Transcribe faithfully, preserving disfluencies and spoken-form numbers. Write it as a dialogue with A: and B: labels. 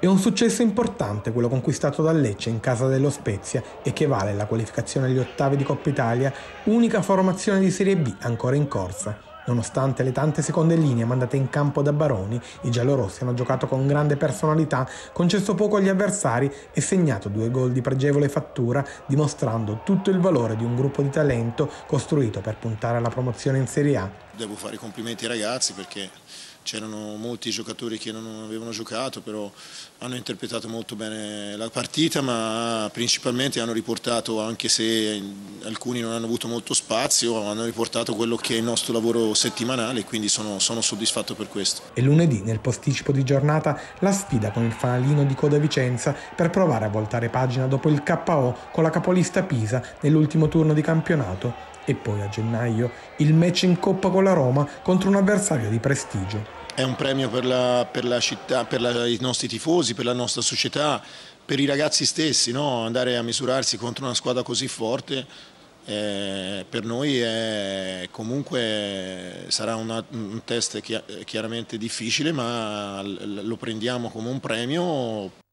A: È un successo importante quello conquistato dal Lecce in casa dello Spezia e che vale la qualificazione agli ottavi di Coppa Italia, unica formazione di Serie B ancora in corsa. Nonostante le tante seconde linee mandate in campo da Baroni, i giallorossi hanno giocato con grande personalità, concesso poco agli avversari e segnato due gol di pregevole fattura, dimostrando tutto il valore di un gruppo di talento costruito per puntare alla promozione in Serie A.
B: Devo fare i complimenti ai ragazzi perché c'erano molti giocatori che non avevano giocato, però hanno interpretato molto bene la partita, ma principalmente hanno riportato, anche se alcuni non hanno avuto molto spazio, hanno riportato quello che è il nostro lavoro settimanale, quindi sono, sono soddisfatto per questo.
A: E lunedì, nel posticipo di giornata, la sfida con il fanalino di Coda Vicenza per provare a voltare pagina dopo il K O con la capolista Pisa nell'ultimo turno di campionato. E poi a gennaio il match in Coppa con la Roma contro un avversario di prestigio.
B: È un premio per la, per la città, per la, i nostri tifosi, per la nostra società, per i ragazzi stessi, no? Andare a misurarsi contro una squadra così forte eh, per noi è, comunque sarà una, un test chiaramente difficile, ma lo prendiamo come un premio.